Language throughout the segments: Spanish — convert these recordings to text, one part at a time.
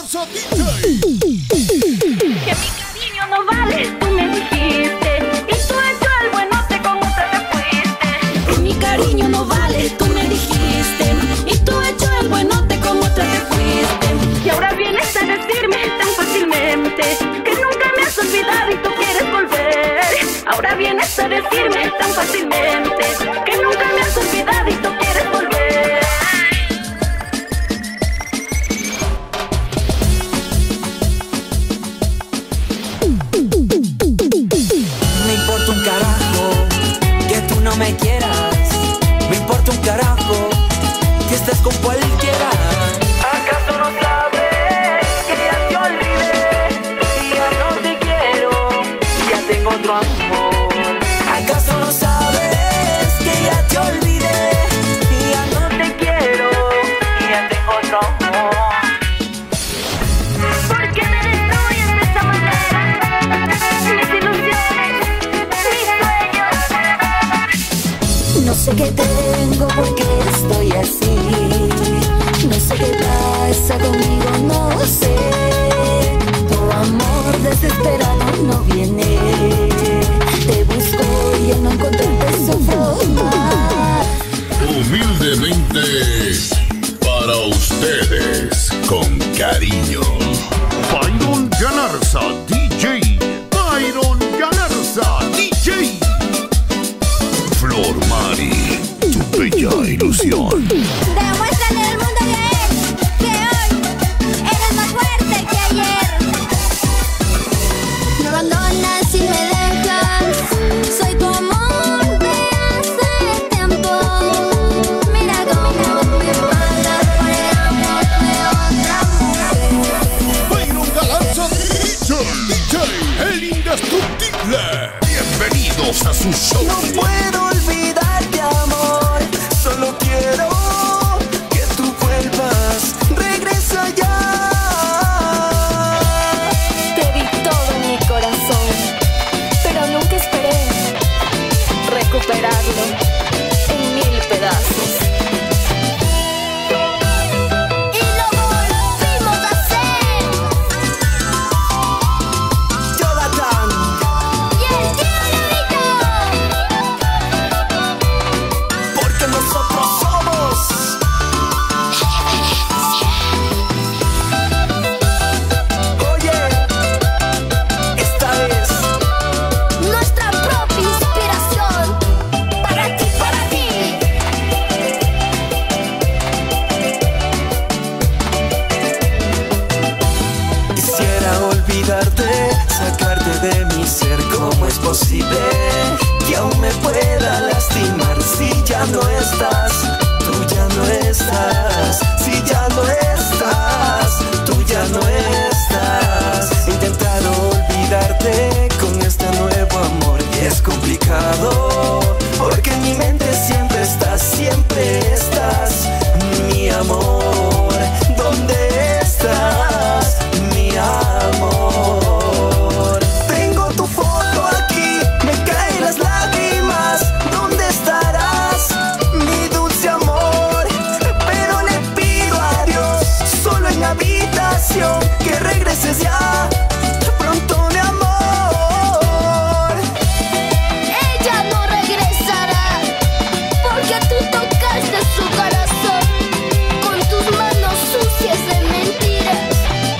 Galarza DJ. Que mi cariño no vale, tú me dijiste. Y tú hecho el buenote con otra te fuiste. Que mi cariño no vale, tú me dijiste. Y tú hecho el buenote con otra te fuiste. Y ahora vienes a decirme tan fácilmente que nunca me has olvidado y tú quieres volver. Ahora vienes a decirme tan fácilmente que nunca me has olvidado y tú quieres volver. Me importa un carajo que tú no me quieras. Me importa un carajo que estés con cualquiera. ¿Acaso no sabes que ya te olvidé y ya no te quiero? Ya tengo otro amor. ¿Acaso no sabes que ya te olvidé y ya no te quiero? Y ya tengo otro amor. ¿Por qué me destruyes de esta manera? Mis ilusiones, mis sueños. No sé qué tengo, por qué estoy así. No sé qué pasa conmigo, no sé. Tu amor desesperado no viene. Te busco y al no encontrarte sufro más. Humildemente para ustedes, con cariño. Byron Galarza DJ. Byron Galarza DJ. Flor Mari, tu bella ilusión. Demuéstrale al mundo que hoy eres más fuerte que ayer. Me abandonas y me dejas. Soy tu amor de hace tiempo. Mira cómo me pagas por el amor de otra mujer. Byron Galarza DJ, el indestructible. Bienvenidos a su show. No puedo olvidarte, amor. Solo quiero que tú vuelvas. Regresa ya. Te di todo mi corazón, pero nunca esperé recuperarlo en 1000 pedazos. Y lo volvimos a hacer. Jonathan, Y el tío porque nosotros somos. Oye, esta es nuestra propia inspiración. Para ti, para ti. Quisiera olvidarte, sacarte de mi ser. ¿Cómo es posible que aún me pueda lastimar si ya no estás? Tú ya no estás. Si ya no estás, tú ya no estás. Intentar olvidarte con este nuevo amor y es complicado, porque en mi mente siempre estás, mi amor. ¿Dónde estás, mi amor? Tengo tu foto aquí, me caen las lágrimas. ¿Dónde estarás, mi dulce amor? Pero le pido a Dios, solo en habitación, que regreses ya, pronto, mi amor. Ella no regresará, porque tú tocaste su corazón con tus manos sucias de mentiras.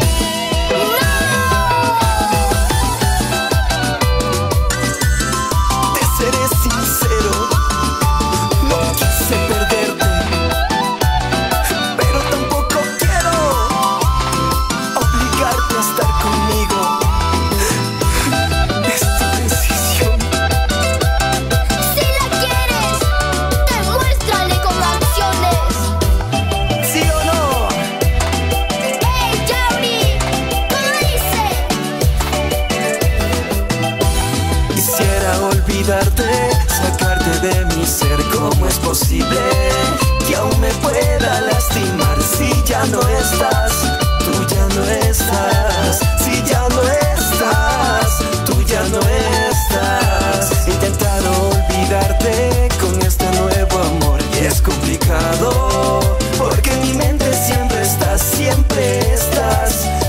Te seré sincero, no quise perderte, pero tampoco quiero obligarte a estar conmigo. Es tu decisión. Si la quieres, demuéstrale con acciones. ¿Sí o no? ¡Hey, Jauri! ¿Cómo dice? Quisiera olvidarte, sacarte de mi ser. ¿Cómo es posible que aún me pueda lastimar si ya no estás? Tú ya no estás. Si ya no estás, tú ya no estás. Intentar olvidarte con este nuevo amor y es complicado, porque en mi mente siempre estás,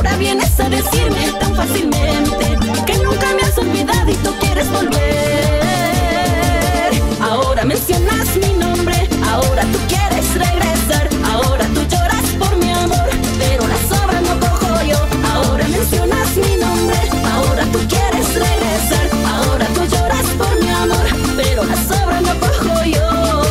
ahora vienes a decirme tan fácilmente que nunca me has olvidado y tú quieres volver. Ahora mencionas mi nombre, ahora tú quieres regresar, ahora tú lloras por mi amor, pero la sobra no cojo yo. Ahora mencionas mi nombre, ahora tú quieres regresar, ahora tú lloras por mi amor, pero la sobra no cojo yo.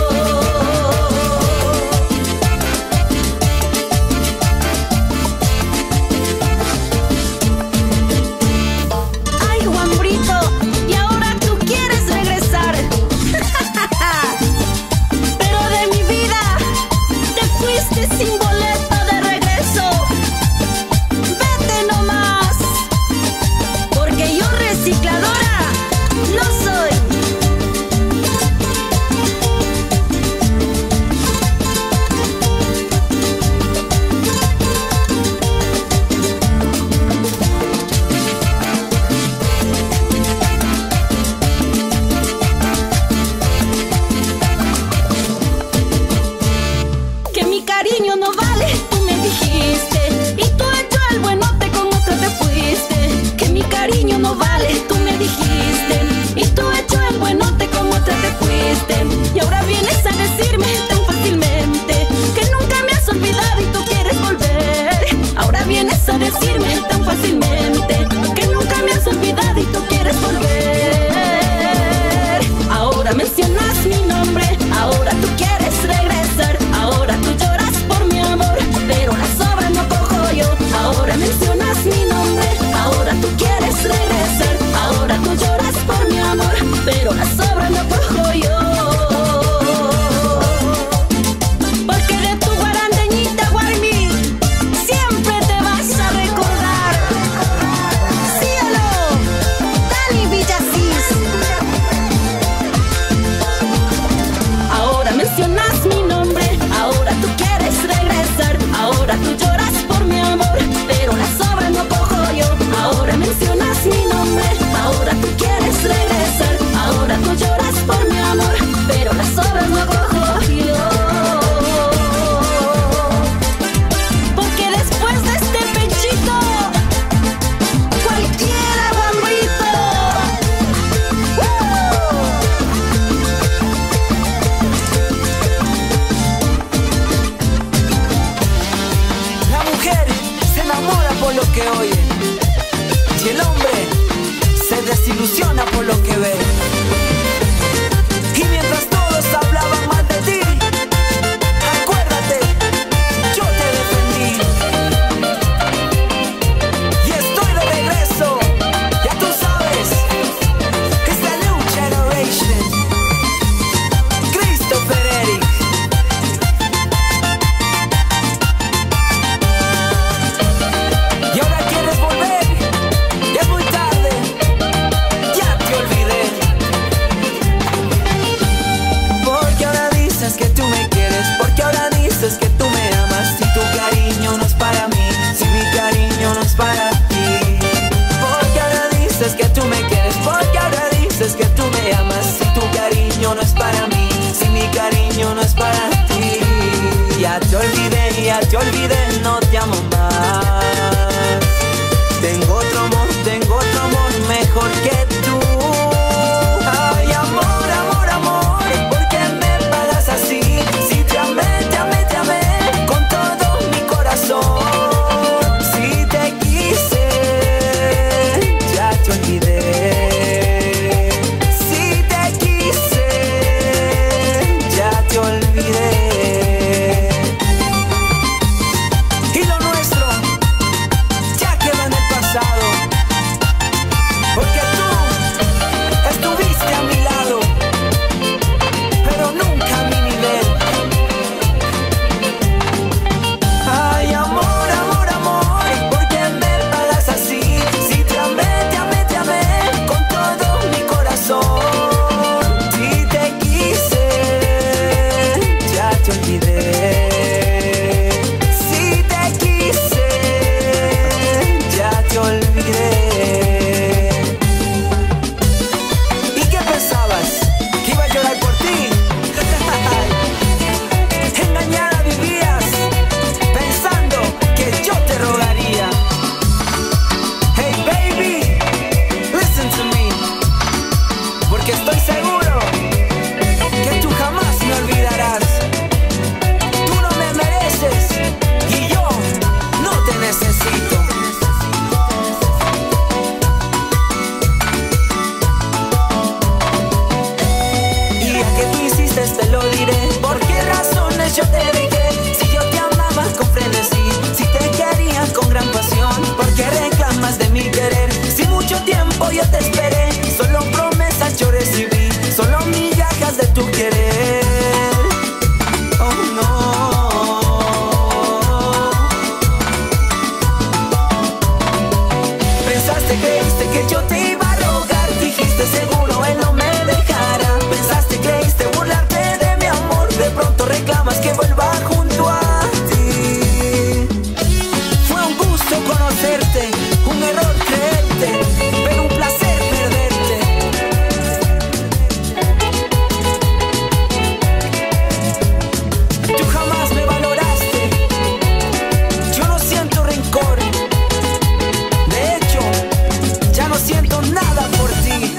Sin boleto de regreso, vete nomás, porque yo recicladora no soy. Que mi cariño no vale, tú me dijiste, y tú hecho el buenote con otra te fuiste. Que mi cariño no vale, tú me dijiste, y tú hecho el buenote con otra te fuiste. Y ahora vienes a decirme tan fácilmente que nunca me has olvidado y tú quieres volver. Ahora vienes a decirme tan fácilmente que nunca me has olvidado y tú quieres volver. Ahora mencionas mi nombre, ahora tú quieres regresar, ahora tú lloras por mi amor, pero la sobra no cojo yo. Ahora mencionas mi nombre, ahora tú quieres regresar, ahora tú lloras por mi amor, pero la sobra no cojo yo. Porque de tu guarandeñita Guarmi siempre te vas a recordar. Cielo, Dani Villasís. Ahora mencionas mi nombre, ahora tú quieres regresar, ahora tú lloras por mi amor, pero la sobra no cojo yo. Ahora mencionas mi nombre, ahora tú quieres regresar, ahora tú lloras por mi amor, pero la sobra no cojo yo. Porque después de este pechito, cualquiera guambito. La mujer se enamora por lo que oye y el hombre se desilusiona por lo que ve. Y mientras todos hablaban mal de ti, acuérdate, yo te defendí. Y estoy de regreso, ya tú sabes, es la new generation. Christopher Eric. Y ahora quieres volver, ya es muy tarde, ya te olvidé. Porque ahora dices que tú me quieres, porque ahora dices que tú me amas. Si tu cariño no es para mí, si mi cariño no es para ti. Porque ahora dices que tú me quieres, porque ahora dices que tú me amas. Si tu cariño no es para mí, si mi cariño no es para ti. Ya te olvidé, no te amo más. Tengo otro amor mejor que tú. Ay, amor, amor, amor, ¿por qué me pagas así? Si te amé con todo mi corazón. Si te quise, ya te olvidé. Si te quise, ya te olvidé. creíste que yo te iba a rogar. Dijiste seguro él no me dejará. Pensaste, creíste burlarte de mi amor. De pronto reclamas que vuelva junto a ti. Fue un gusto conocerte, un error creerte, pero un placer perderte. Tú jamás me valoraste. Yo no siento rencor. De hecho, ya no siento nada por ti.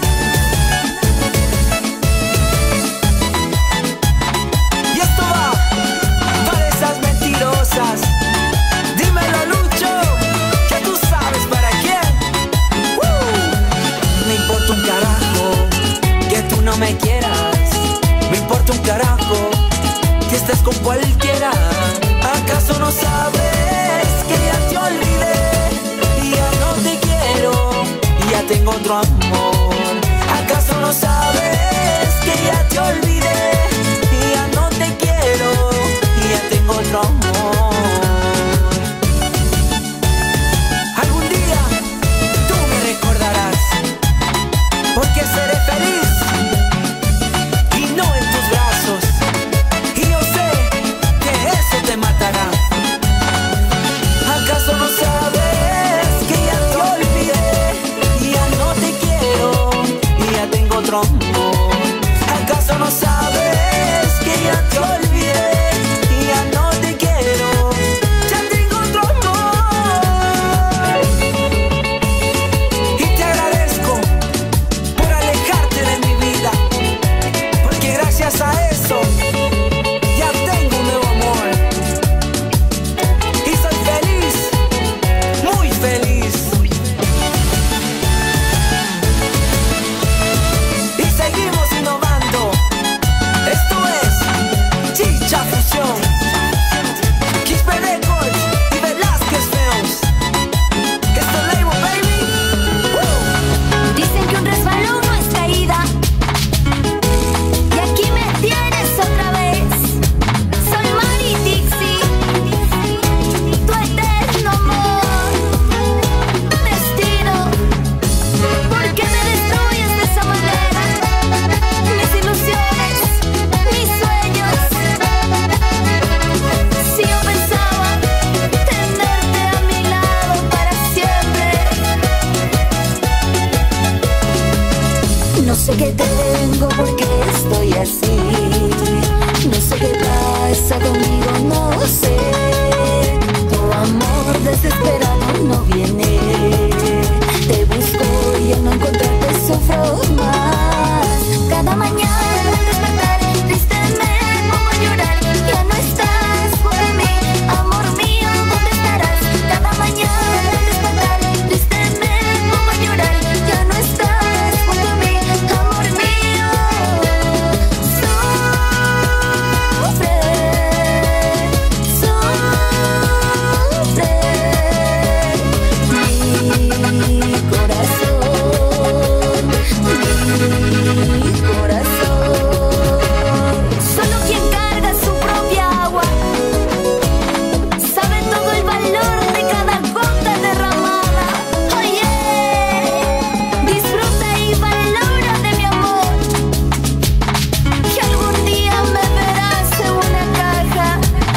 Y esto va para esas mentirosas. Dímelo, Lucho, que tú sabes para quién. Me importa un carajo que tú no me quieras. Me importa un carajo que estés con cualquiera. ¿Acaso no sabes que ya te olvidé y ya no te quiero y ya tengo otro amor? ¿Acaso no sabes que ya te olvidé y ya no te quiero y ya tengo otro amor? Algún día tú me recordarás, porque seré feliz y no en tus brazos. Y yo sé que eso te matará. ¿Acaso no sabes que ya te olvidé y ya no te quiero y ya tengo otro amor? ¿Acaso no sabes que ya te olvidé y ya no te quiero, ya tengo otro amor? Y te agradezco por alejarte de mi vida, porque gracias a eso ya tengo un nuevo amor. Y soy feliz, muy feliz. Y seguimos innovando. Esto es Chicha Fusión, Quispe Records y Velázquez Films. Esto es Label, baby. Dicen que un resbalón no es caída, y aquí me tienes otra vez. Soy Mari Dixie, tu eterno amor, destino. ¿Por qué me destruyes de esa manera? Mis ilusiones, mis sueños. Si yo pensaba tenerte a mi lado para siempre. No sé qué tengo, porque estoy así. No sé qué pasa conmigo, no sé. Tu amor desesperado no viene. Te busco y al no encontrarte sufro más. Cada mañana al despertar triste me pongo a llorar. Ya no estás junto a mí, amor mío, ¿dónde estarás? Cada mañana al despertar triste me pongo a llorar. Ya no estás junto a mí, amor mío. Sufre, sufre mi corazón, mi corazón. Solo quien carga su propia agua sabe todo el valor de cada gota derramada. Oye, disfruta y valora de mi amor, que algún día me verás en una caja.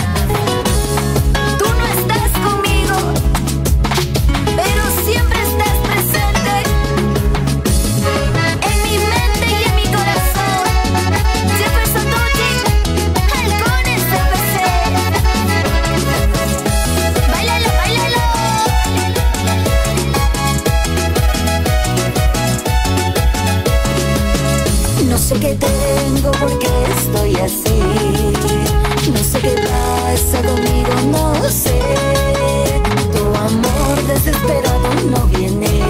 Tú no estás conmigo, pero siempre estás presente en mi mente y en mi corazón. Jefferson Tucci, Halcones FC. Báilalo, báilalo. No sé qué tengo, porque estoy así. No sé qué pasa conmigo, no sé. Tu amor desesperado no viene.